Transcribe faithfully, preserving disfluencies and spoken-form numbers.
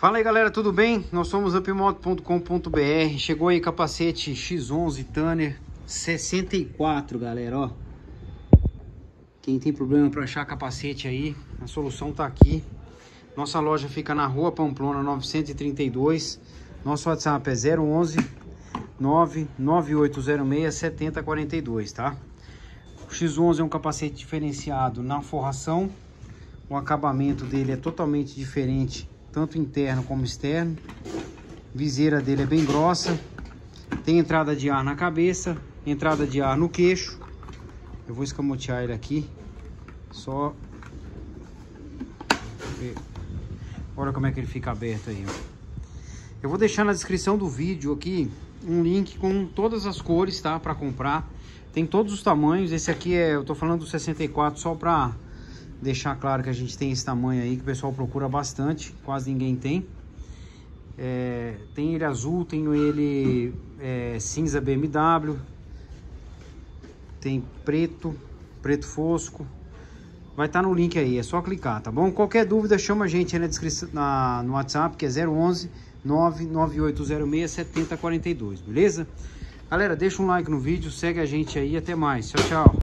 Fala aí galera, tudo bem? Nós somos upmoto ponto com ponto br. Chegou aí capacete X onze Tanner sessenta e quatro, galera, ó. Quem tem problema para achar capacete aí, a solução tá aqui. Nossa loja fica na Rua Pamplona novecentos e trinta e dois. Nosso WhatsApp é zero onze, nove nove oito zero seis, sete zero quatro dois, tá? O X onze é um capacete diferenciado na forração. O acabamento dele é totalmente diferente, tanto interno como externo. Viseira dele é bem grossa. Tem entrada de ar na cabeça, entrada de ar no queixo. Eu vou escamotear ele aqui. Só ver. Olha como é que ele fica aberto aí, ó. Eu vou deixar na descrição do vídeo aqui um link com todas as cores, tá? Para comprar. Tem todos os tamanhos. Esse aqui é, eu tô falando do sessenta e quatro só para deixar claro que a gente tem esse tamanho aí que o pessoal procura bastante, quase ninguém tem. É, tem ele azul, tenho ele é, cinza B M W, tem preto, preto fosco. Vai estar no link aí, é só clicar, tá bom? Qualquer dúvida, chama a gente aí na descrição, na, no WhatsApp, que é zero onze, nove nove oito zero seis, sete zero quatro dois, beleza? Galera, deixa um like no vídeo, segue a gente aí, até mais, tchau, tchau.